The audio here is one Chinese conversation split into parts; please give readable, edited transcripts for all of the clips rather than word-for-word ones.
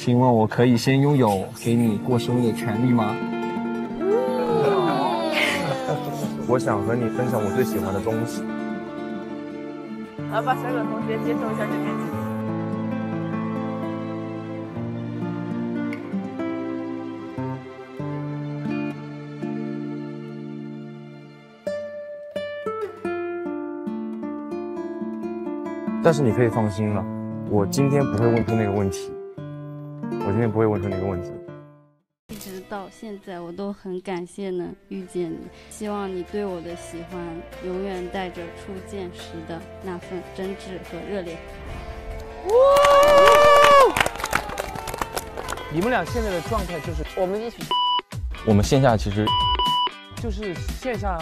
请问我可以先拥有给你过生日的权利吗？ 我想和你分享我最喜欢的东西。 来吧，小葛同学，接受一下这面积。 但是你可以放心了，我今天不会问出那个问题。 一直到现在，我都很感谢能遇见你。希望你对我的喜欢永远带着初见时的那份真挚和热烈。 你们俩现在的状态就是我们一起， 我们线下其实就是线下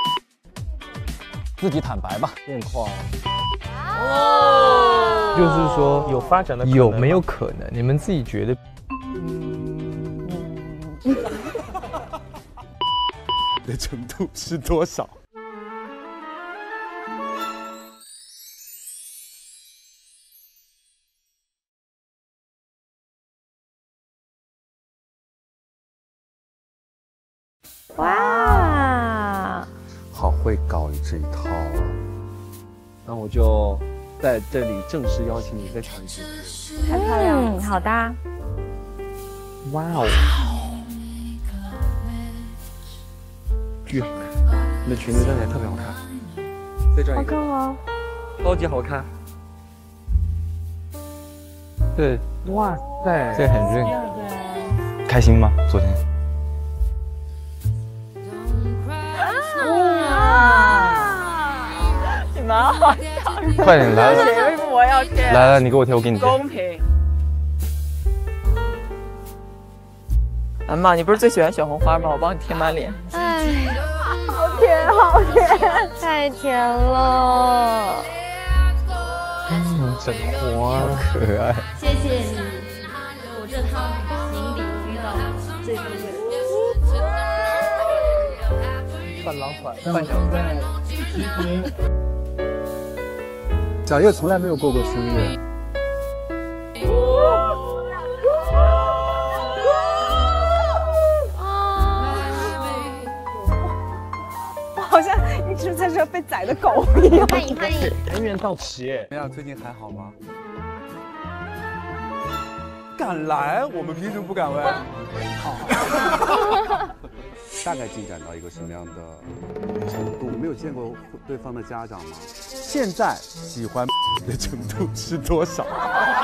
自己坦白吧，现况。 就是说有发展的可能， 有没有可能？你们自己觉得？ 的程度是多少？ 哇， 好会搞这一套啊！ 那我就在这里正式邀请你再唱一次。 太漂亮了，好的。 哇哦，巨好看！你的裙子站起来特别好看，再转一个， 哦。 超级好看。 对， 哇塞， 这很认。开心吗？昨天？ 你们好笑。 快点来！ 为什么我要贴？ 来，你给我贴，我给你贴。 公平。妈，你不是最喜欢小红花吗？我帮你贴满脸。 哎， 好甜，好甜， 太甜了。 真花，可爱。 谢谢你，我这趟旅行里遇到最对的人。 伴郎团，伴娘团。 小叶从来没有过生日。 我好像一只在这被宰的狗一样。 欢迎欢迎。 人缘到齐。 怎么样？最近还好吗？敢来，我们凭什么不敢问？好。大概进展到一个什么样的程度？没有见过对方的家长吗？现在喜欢的程度是多少？